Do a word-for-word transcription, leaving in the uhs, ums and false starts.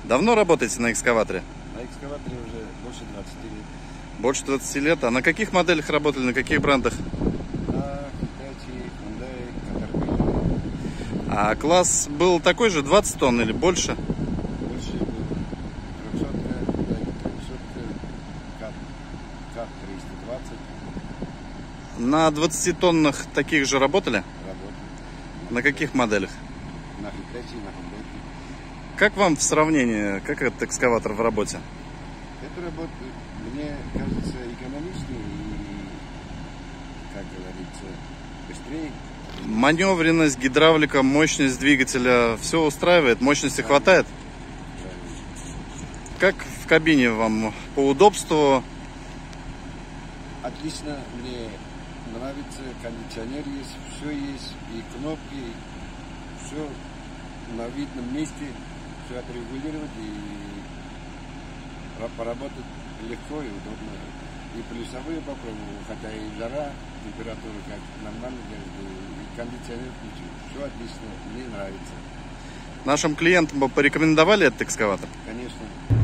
Давно работаете на экскаваторе? На экскаваторе уже больше двадцати лет. Больше двадцати лет. А на каких моделях работали, на каких брендах? На Hitachi, Hyundai, Caterpillar. А класс был такой же, двадцать тонн или больше? Больше был трехсотка, Hyundai трехсотка, Кап, Кап триста двадцать. На двадцати тоннах таких же работали? Работает. На каких моделях? На Hitachi, на Hyundai. Как вам в сравнении, как этот экскаватор в работе? Эта работа, мне кажется, экономичнее и, как говорится, быстрее. Маневренность, гидравлика, мощность двигателя, все устраивает? Мощности хватает? Как в кабине вам по удобству? Отлично, мне нравится, кондиционер есть, все есть, и кнопки, все на видном месте, все отрегулировать и поработать легко и удобно. И плюсовые попробовал, хотя и жара, температура как нормально, и кондиционер включил. Все отлично, мне нравится. Нашим клиентам бы порекомендовали этот экскаватор? Конечно.